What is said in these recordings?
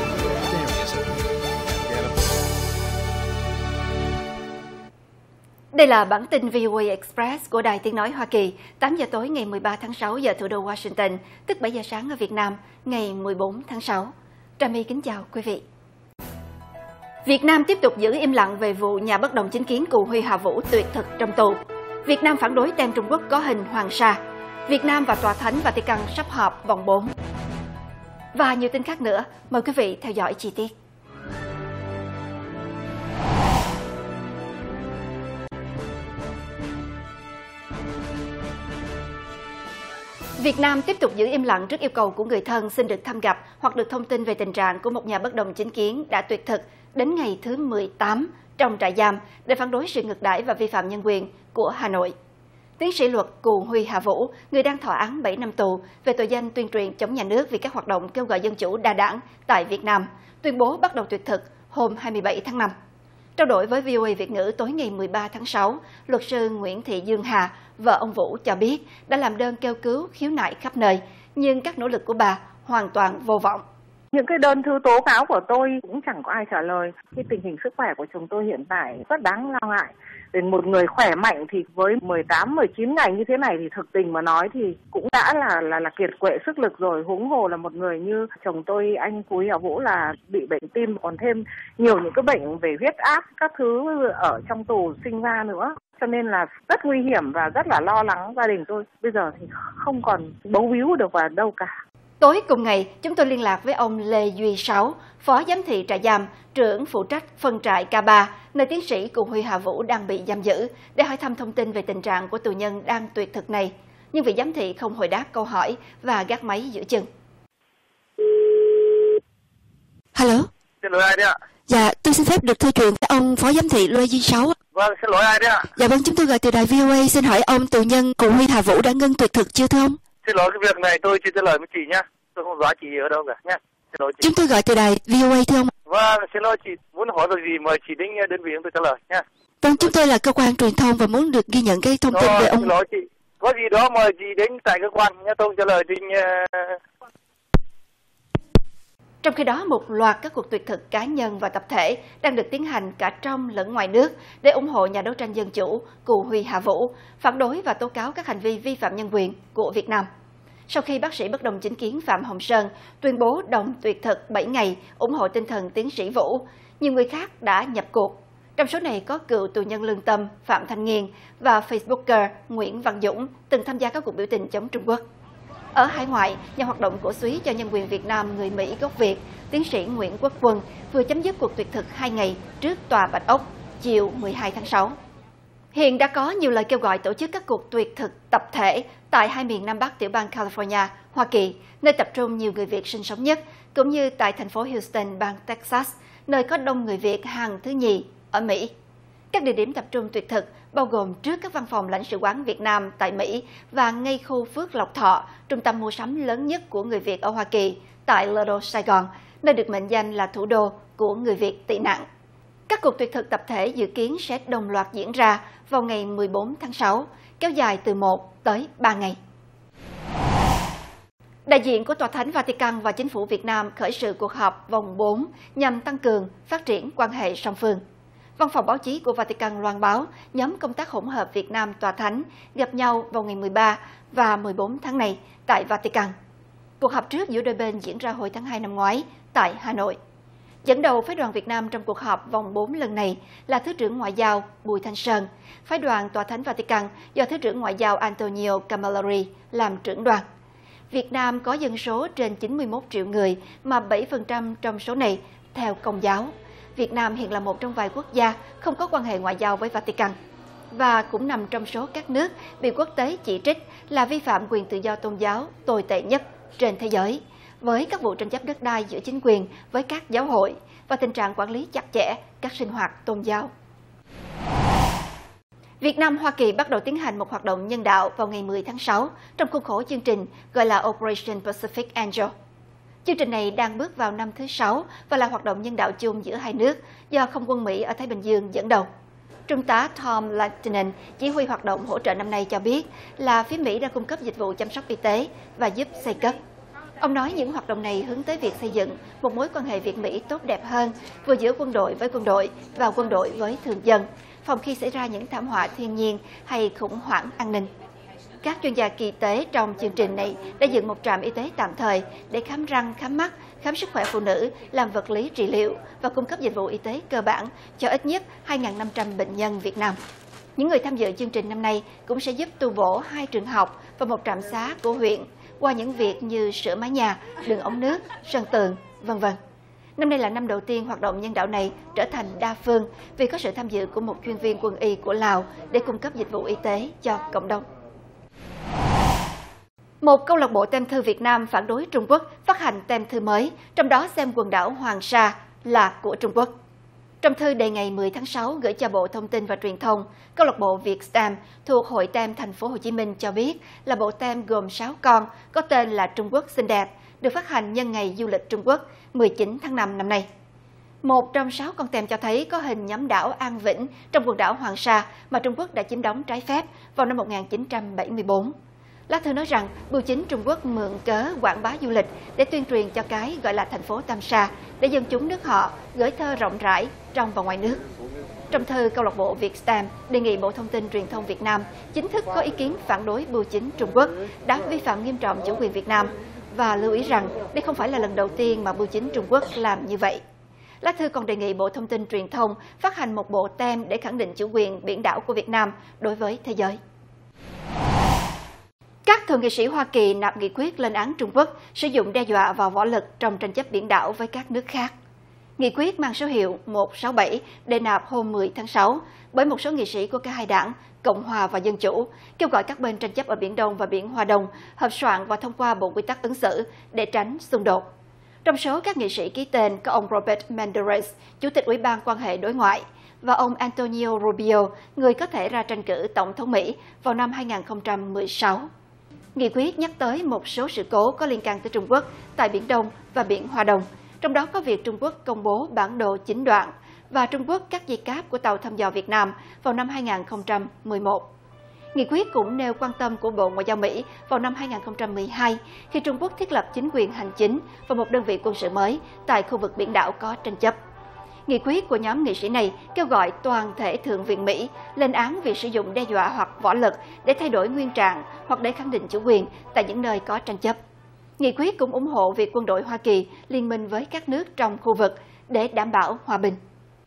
Đây là bản tin VOA Express của Đài Tiếng Nói Hoa Kỳ, 8 giờ tối ngày 13 tháng 6 giờ thủ đô Washington, tức 7 giờ sáng ở Việt Nam, ngày 14 tháng 6. Trà My kính chào quý vị. Việt Nam tiếp tục giữ im lặng về vụ nhà bất đồng chính kiến Cù Huy Hà Vũ tuyệt thực trong tù. Việt Nam phản đối tem Trung Quốc có hình Hoàng Sa. Việt Nam và Tòa Thánh Vatican sắp họp vòng 4. Và nhiều tin khác nữa, mời quý vị theo dõi chi tiết. Việt Nam tiếp tục giữ im lặng trước yêu cầu của người thân xin được thăm gặp hoặc được thông tin về tình trạng của một nhà bất đồng chính kiến đã tuyệt thực đến ngày thứ 18 trong trại giam để phản đối sự ngược đãi và vi phạm nhân quyền của Hà Nội. Tiến sĩ luật Cù Huy Hà Vũ, người đang thọ án 7 năm tù về tội danh tuyên truyền chống nhà nước vì các hoạt động kêu gọi dân chủ đa đảng tại Việt Nam, tuyên bố bắt đầu tuyệt thực hôm 27 tháng 5. Trao đổi với VOA Việt ngữ tối ngày 13 tháng 6, luật sư Nguyễn Thị Dương Hà, vợ ông Vũ cho biết đã làm đơn kêu cứu khiếu nại khắp nơi, nhưng các nỗ lực của bà hoàn toàn vô vọng. Những cái đơn thư tố cáo của tôi cũng chẳng có ai trả lời. Cái tình hình sức khỏe của chồng tôi hiện tại rất đáng lo ngại. Để một người khỏe mạnh thì với 18-19 ngày như thế này thì thực tình mà nói thì cũng đã là kiệt quệ sức lực rồi. Huống hồ là một người như chồng tôi, anh Cù Huy Hà Vũ là bị bệnh tim, còn thêm nhiều những cái bệnh về huyết áp, các thứ ở trong tù sinh ra nữa. Cho nên là rất nguy hiểm và rất là lo lắng gia đình tôi. Bây giờ thì không còn bấu víu được vào đâu cả. Tối cùng ngày, chúng tôi liên lạc với ông Lê Duy Sáu, phó giám thị trại giam, trưởng phụ trách phân trại K3, nơi tiến sĩ Cù Huy Hà Vũ đang bị giam giữ, để hỏi thăm thông tin về tình trạng của tù nhân đang tuyệt thực này. Nhưng vị giám thị không hồi đáp câu hỏi và gác máy giữa chừng. Hello. Xin lỗi ai đấy ạ? Dạ, tôi xin phép được thư chuyện với ông phó giám thị Lê Duy Sáu. Vâng, xin lỗi ai đấy ạ? Dạ vâng, chúng tôi gọi từ đài VOA, xin hỏi ông tù nhân Cù Huy Hà Vũ đã ngưng tuyệt thực chưa thưa ông? Xin lỗi, cái việc này tôi chỉ trả lời với chị nhá. Tôi không rõ chị ở đâu cả nhá. Xin lỗi chị. Chúng tôi gọi từ đài VOA thưa ông. Vâng, xin lỗi chị. Muốn hỏi việc gì mời chị đến đơn vị tôi trả lời nhá. Vâng, chúng tôi là cơ quan truyền thông và muốn được ghi nhận cái thông tin về ông. Xin lỗi chị. Có gì đó mời chị đến tại cơ quan nhá, tôi trả lời trên. Trong khi đó, một loạt các cuộc tuyệt thực cá nhân và tập thể đang được tiến hành cả trong lẫn ngoài nước để ủng hộ nhà đấu tranh dân chủ Cù Huy Hà Vũ, phản đối và tố cáo các hành vi vi phạm nhân quyền của Việt Nam. Sau khi bác sĩ bất đồng chính kiến Phạm Hồng Sơn tuyên bố đồng tuyệt thực 7 ngày ủng hộ tinh thần tiến sĩ Vũ, nhiều người khác đã nhập cuộc. Trong số này có cựu tù nhân lương tâm Phạm Thanh Nghiên và Facebooker Nguyễn Văn Dũng từng tham gia các cuộc biểu tình chống Trung Quốc. Ở hải ngoại, nhà hoạt động cổ súy cho nhân quyền Việt Nam người Mỹ gốc Việt, tiến sĩ Nguyễn Quốc Quân vừa chấm dứt cuộc tuyệt thực 2 ngày trước Tòa Bạch Ốc chiều 12 tháng 6. Hiện đã có nhiều lời kêu gọi tổ chức các cuộc tuyệt thực tập thể tại hai miền Nam Bắc tiểu bang California, Hoa Kỳ, nơi tập trung nhiều người Việt sinh sống nhất, cũng như tại thành phố Houston, bang Texas, nơi có đông người Việt hàng thứ nhì ở Mỹ. Các địa điểm tập trung tuyệt thực bao gồm trước các văn phòng lãnh sự quán Việt Nam tại Mỹ và ngay khu Phước Lộc Thọ, trung tâm mua sắm lớn nhất của người Việt ở Hoa Kỳ, tại Little Sài Gòn, nơi được mệnh danh là thủ đô của người Việt tị nạn. Các cuộc tuyệt thực tập thể dự kiến sẽ đồng loạt diễn ra vào ngày 14 tháng 6, kéo dài từ 1 tới 3 ngày. Đại diện của Tòa Thánh Vatican và Chính phủ Việt Nam khởi sự cuộc họp vòng 4 nhằm tăng cường phát triển quan hệ song phương. Văn phòng báo chí của Vatican loan báo nhóm công tác hỗn hợp Việt Nam Tòa Thánh gặp nhau vào ngày 13 và 14 tháng này tại Vatican. Cuộc họp trước giữa đôi bên diễn ra hồi tháng 2 năm ngoái tại Hà Nội. Dẫn đầu phái đoàn Việt Nam trong cuộc họp vòng 4 lần này là Thứ trưởng Ngoại giao Bùi Thanh Sơn, phái đoàn Tòa Thánh Vatican do Thứ trưởng Ngoại giao Antonio Camilleri làm trưởng đoàn. Việt Nam có dân số trên 91 triệu người, mà 7% trong số này theo Công giáo. Việt Nam hiện là một trong vài quốc gia không có quan hệ ngoại giao với Vatican, và cũng nằm trong số các nước bị quốc tế chỉ trích là vi phạm quyền tự do tôn giáo tồi tệ nhất trên thế giới, với các vụ tranh chấp đất đai giữa chính quyền với các giáo hội và tình trạng quản lý chặt chẽ các sinh hoạt tôn giáo. Việt Nam Hoa Kỳ bắt đầu tiến hành một hoạt động nhân đạo vào ngày 10 tháng 6 trong khuôn khổ chương trình gọi là Operation Pacific Angel. Chương trình này đang bước vào năm thứ 6 và là hoạt động nhân đạo chung giữa hai nước do Không quân Mỹ ở Thái Bình Dương dẫn đầu. Trung tá Tom Lattinen, chỉ huy hoạt động hỗ trợ năm nay cho biết là phía Mỹ đã cung cấp dịch vụ chăm sóc y tế và giúp xây cất. Ông nói những hoạt động này hướng tới việc xây dựng một mối quan hệ Việt-Mỹ tốt đẹp hơn, vừa giữa quân đội với quân đội và quân đội với thường dân, phòng khi xảy ra những thảm họa thiên nhiên hay khủng hoảng an ninh. Các chuyên gia y tế trong chương trình này đã dựng một trạm y tế tạm thời để khám răng, khám mắt, khám sức khỏe phụ nữ, làm vật lý trị liệu và cung cấp dịch vụ y tế cơ bản cho ít nhất 2.500 bệnh nhân Việt Nam. Những người tham dự chương trình năm nay cũng sẽ giúp tu bổ 2 trường học và một trạm xá của huyện qua những việc như sửa mái nhà, đường ống nước, sân tường, v.v. Năm nay là năm đầu tiên hoạt động nhân đạo này trở thành đa phương vì có sự tham dự của một chuyên viên quân y của Lào để cung cấp dịch vụ y tế cho cộng đồng. Một câu lạc bộ tem thư Việt Nam phản đối Trung Quốc phát hành tem thư mới, trong đó xem quần đảo Hoàng Sa là của Trung Quốc. Trong thư đề ngày 10 tháng 6 gửi cho Bộ Thông tin và Truyền thông, câu lạc bộ Vietstamp thuộc Hội Tem Thành phố Hồ Chí Minh cho biết là bộ tem gồm 6 con có tên là Trung Quốc xinh đẹp, được phát hành nhân ngày du lịch Trung Quốc 19 tháng 5 năm nay. Một trong 6 con tem cho thấy có hình nhóm đảo An Vĩnh trong quần đảo Hoàng Sa mà Trung Quốc đã chiếm đóng trái phép vào năm 1974. Lá thư nói rằng bưu chính Trung Quốc mượn cớ quảng bá du lịch để tuyên truyền cho cái gọi là thành phố Tam Sa để dân chúng nước họ gửi thơ rộng rãi trong và ngoài nước. Trong thư, câu lạc bộ Vietstamp đề nghị Bộ Thông tin Truyền thông Việt Nam chính thức có ý kiến phản đối bưu chính Trung Quốc đã vi phạm nghiêm trọng chủ quyền Việt Nam và lưu ý rằng đây không phải là lần đầu tiên mà bưu chính Trung Quốc làm như vậy. Lá thư còn đề nghị Bộ Thông tin Truyền thông phát hành một bộ tem để khẳng định chủ quyền biển đảo của Việt Nam đối với thế giới. Các thượng nghị sĩ Hoa Kỳ nạp nghị quyết lên án Trung Quốc sử dụng đe dọa vào võ lực trong tranh chấp biển đảo với các nước khác. Nghị quyết mang số hiệu 167 để nạp hôm 10 tháng 6 bởi một số nghị sĩ của cả hai đảng, Cộng hòa và Dân chủ, kêu gọi các bên tranh chấp ở Biển Đông và Biển Hoa Đông hợp soạn và thông qua bộ quy tắc ứng xử để tránh xung đột. Trong số các nghị sĩ ký tên có ông Robert Menendez, Chủ tịch Ủy ban quan hệ đối ngoại, và ông Antonio Rubio, người có thể ra tranh cử Tổng thống Mỹ vào năm 2016. Nghị quyết nhắc tới một số sự cố có liên can tới Trung Quốc tại Biển Đông và Biển Hoa Đông, trong đó có việc Trung Quốc công bố bản đồ chín đoạn và Trung Quốc cắt dây cáp của tàu thăm dò Việt Nam vào năm 2011. Nghị quyết cũng nêu quan tâm của Bộ Ngoại giao Mỹ vào năm 2012 khi Trung Quốc thiết lập chính quyền hành chính và một đơn vị quân sự mới tại khu vực biển đảo có tranh chấp. Nghị quyết của nhóm nghị sĩ này kêu gọi toàn thể Thượng viện Mỹ lên án việc sử dụng đe dọa hoặc võ lực để thay đổi nguyên trạng hoặc để khẳng định chủ quyền tại những nơi có tranh chấp. Nghị quyết cũng ủng hộ việc quân đội Hoa Kỳ liên minh với các nước trong khu vực để đảm bảo hòa bình.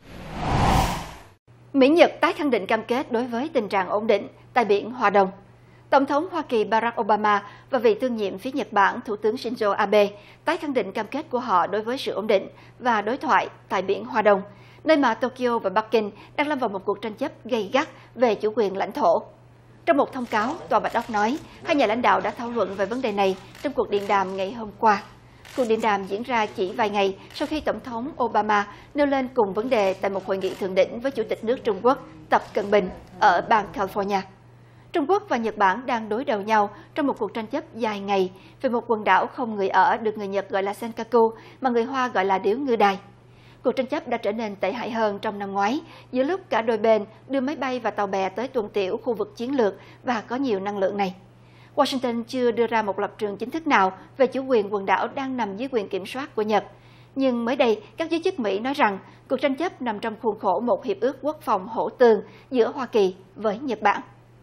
Mỹ-Nhật tái khẳng định cam kết đối với tình trạng ổn định tại Biển Hoa Đông. Tổng thống Hoa Kỳ Barack Obama và vị đương nhiệm phía Nhật Bản Thủ tướng Shinzo Abe tái khẳng định cam kết của họ đối với sự ổn định và đối thoại tại Biển Hoa Đông, nơi mà Tokyo và Bắc Kinh đang lâm vào một cuộc tranh chấp gay gắt về chủ quyền lãnh thổ. Trong một thông cáo, Tòa Bạch Ốc nói hai nhà lãnh đạo đã thảo luận về vấn đề này trong cuộc điện đàm ngày hôm qua. Cuộc điện đàm diễn ra chỉ vài ngày sau khi Tổng thống Obama nêu lên cùng vấn đề tại một hội nghị thượng đỉnh với Chủ tịch nước Trung Quốc Tập Cận Bình ở bang California. Trung Quốc và Nhật Bản đang đối đầu nhau trong một cuộc tranh chấp dài ngày về một quần đảo không người ở được người Nhật gọi là Senkaku mà người Hoa gọi là Điếu Ngư Đài. Cuộc tranh chấp đã trở nên tệ hại hơn trong năm ngoái, giữa lúc cả đôi bên đưa máy bay và tàu bè tới tuần tiễu khu vực chiến lược và có nhiều năng lượng này. Washington chưa đưa ra một lập trường chính thức nào về chủ quyền quần đảo đang nằm dưới quyền kiểm soát của Nhật. Nhưng mới đây, các giới chức Mỹ nói rằng cuộc tranh chấp nằm trong khuôn khổ một hiệp ước quốc phòng hỗ tương giữa Hoa Kỳ với Nhật Bản.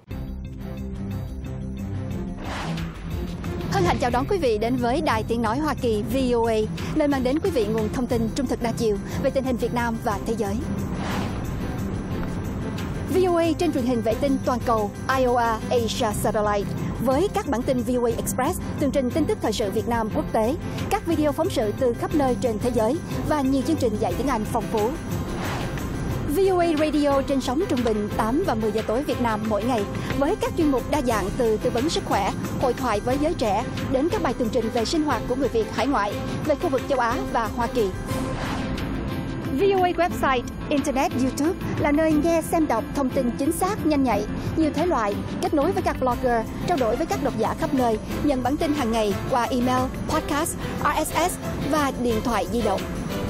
Hân hạnh chào đón quý vị đến với Đài Tiếng Nói Hoa Kỳ VOA, nơi mang đến quý vị nguồn thông tin trung thực đa chiều về tình hình Việt Nam và thế giới. VOA trên truyền hình vệ tinh toàn cầu IOA Asia Satellite với các bản tin VOA Express, tường trình tin tức thời sự Việt Nam quốc tế, các video phóng sự từ khắp nơi trên thế giới và nhiều chương trình dạy tiếng Anh phong phú. VOA Radio trên sóng trung bình 8 và 10 giờ tối Việt Nam mỗi ngày với các chuyên mục đa dạng từ tư vấn sức khỏe, hội thoại với giới trẻ đến các bài tường trình về sinh hoạt của người Việt hải ngoại, về khu vực châu Á và Hoa Kỳ. VOA website, Internet, YouTube là nơi nghe xem đọc thông tin chính xác, nhanh nhạy, nhiều thể loại, kết nối với các blogger, trao đổi với các độc giả khắp nơi, nhận bản tin hàng ngày qua email, podcast, RSS và điện thoại di động.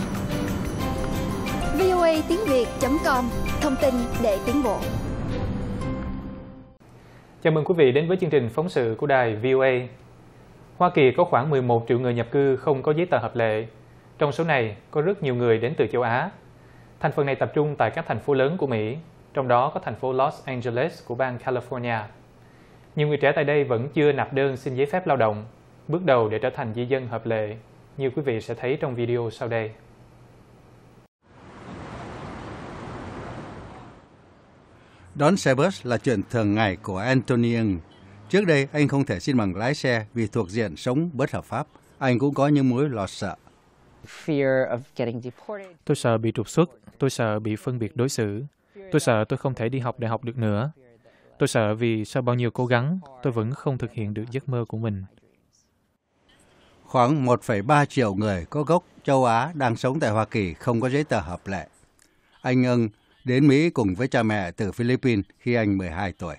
VOA tiếng Việt.com, thông tin để tiến bộ. Chào mừng quý vị đến với chương trình phóng sự của đài VOA. Hoa Kỳ có khoảng 11 triệu người nhập cư không có giấy tờ hợp lệ. Trong số này, có rất nhiều người đến từ châu Á. Thành phần này tập trung tại các thành phố lớn của Mỹ, trong đó có thành phố Los Angeles của bang California. Nhiều người trẻ tại đây vẫn chưa nộp đơn xin giấy phép lao động, bước đầu để trở thành di dân hợp lệ, như quý vị sẽ thấy trong video sau đây. Đón xe bus là chuyện thường ngày của Anthony Ng. Trước đây, anh không thể xin bằng lái xe vì thuộc diện sống bất hợp pháp. Anh cũng có những mối lo sợ. Tôi sợ bị trục xuất, tôi sợ bị phân biệt đối xử, tôi sợ tôi không thể đi học đại học được nữa. Tôi sợ vì sau bao nhiêu cố gắng, tôi vẫn không thực hiện được giấc mơ của mình. Khoảng 1,3 triệu người có gốc châu Á đang sống tại Hoa Kỳ không có giấy tờ hợp lệ. Anh Ng đến Mỹ cùng với cha mẹ từ Philippines khi anh 12 tuổi.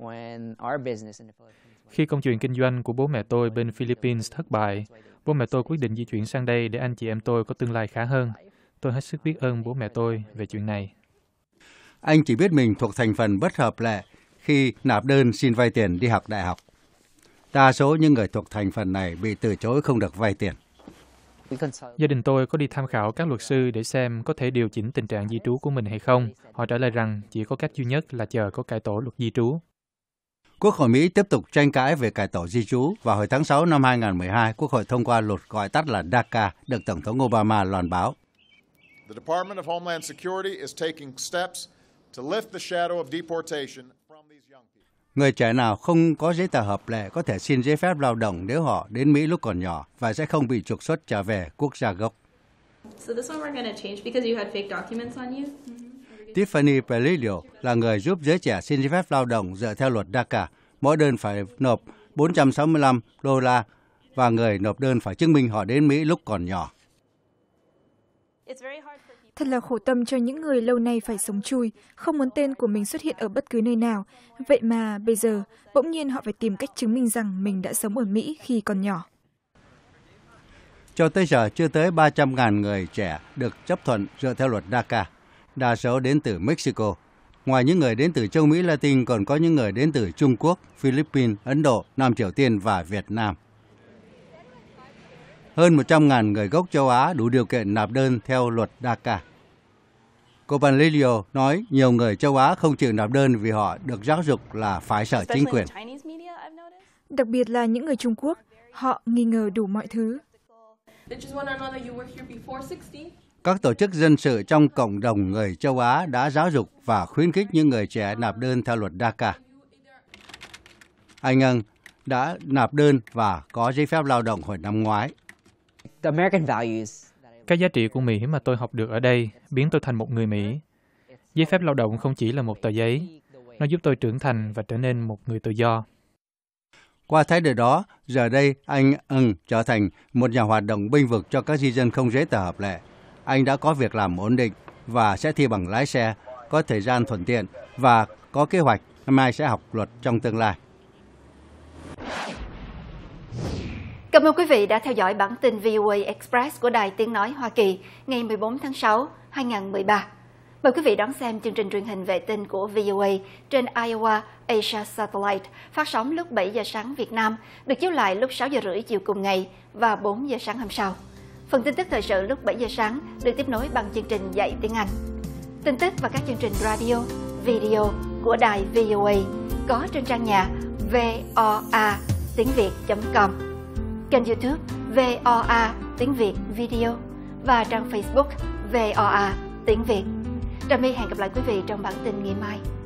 Khi công chuyện kinh doanh của bố mẹ tôi bên Philippines thất bại, bố mẹ tôi quyết định di chuyển sang đây để anh chị em tôi có tương lai khá hơn. Tôi hết sức biết ơn bố mẹ tôi về chuyện này. Anh chỉ biết mình thuộc thành phần bất hợp lệ khi nộp đơn xin vay tiền đi học đại học. Đa số những người thuộc thành phần này bị từ chối không được vay tiền. Gia đình tôi có đi tham khảo các luật sư để xem có thể điều chỉnh tình trạng di trú của mình hay không. Họ trả lời rằng chỉ có cách duy nhất là chờ có cải tổ luật di trú. Quốc hội Mỹ tiếp tục tranh cãi về cải tổ di trú. Vào hồi tháng 6 năm 2012, Quốc hội thông qua luật gọi tắt là DACA, được Tổng thống Obama loan báo. The Department of Homeland Security is taking steps to lift the shadow of deportation from these young people. Người trẻ nào không có giấy tờ hợp lệ có thể xin giấy phép lao động nếu họ đến Mỹ lúc còn nhỏ và sẽ không bị trục xuất trở về quốc gia gốc. Tiffany Pelilio là người giúp giới trẻ xin giấy phép lao động dựa theo luật DACA. Mỗi đơn phải nộp $465 và người nộp đơn phải chứng minh họ đến Mỹ lúc còn nhỏ. Thật là khổ tâm cho những người lâu nay phải sống chui, không muốn tên của mình xuất hiện ở bất cứ nơi nào. Vậy mà bây giờ, bỗng nhiên họ phải tìm cách chứng minh rằng mình đã sống ở Mỹ khi còn nhỏ. Cho tới giờ, chưa tới 300.000 người trẻ được chấp thuận dựa theo luật DACA. Đa số đến từ Mexico. Ngoài những người đến từ châu Mỹ Latin, còn có những người đến từ Trung Quốc, Philippines, Ấn Độ, Nam Triều Tiên và Việt Nam. Hơn 100.000 người gốc châu Á đủ điều kiện nộp đơn theo luật DACA. Cô Panlilio nói nhiều người châu Á không chịu nộp đơn vì họ được giáo dục là phải sợ chính quyền. Đặc biệt là những người Trung Quốc, họ nghi ngờ đủ mọi thứ. Các tổ chức dân sự trong cộng đồng người châu Á đã giáo dục và khuyến khích những người trẻ nộp đơn theo luật DACA. Anh Ng đã nộp đơn và có giấy phép lao động hồi năm ngoái. Các giá trị của Mỹ mà tôi học được ở đây biến tôi thành một người Mỹ. Giấy phép lao động không chỉ là một tờ giấy, nó giúp tôi trưởng thành và trở nên một người tự do. Qua thái độ đó, giờ đây anh Ng trở thành một nhà hoạt động bênh vực cho các di dân không giấy tờ hợp lệ. Anh đã có việc làm ổn định và sẽ thi bằng lái xe, có thời gian thuận tiện và có kế hoạch năm nay sẽ học luật trong tương lai. Cảm ơn quý vị đã theo dõi bản tin VOA Express của Đài Tiếng Nói Hoa Kỳ ngày 14 tháng 6, 2013. Mời quý vị đón xem chương trình truyền hình vệ tinh của VOA trên Iowa Asia Satellite, phát sóng lúc 7 giờ sáng Việt Nam, được chiếu lại lúc 6 giờ rưỡi chiều cùng ngày và 4 giờ sáng hôm sau. Phần tin tức thời sự lúc 7 giờ sáng được tiếp nối bằng chương trình dạy tiếng Anh. Tin tức và các chương trình radio, video của đài VOA có trên trang nhà voa tiếng việt.com, kênh YouTube VOA tiếng Việt video và trang Facebook VOA tiếng Việt. Trà My hẹn gặp lại quý vị trong bản tin ngày mai.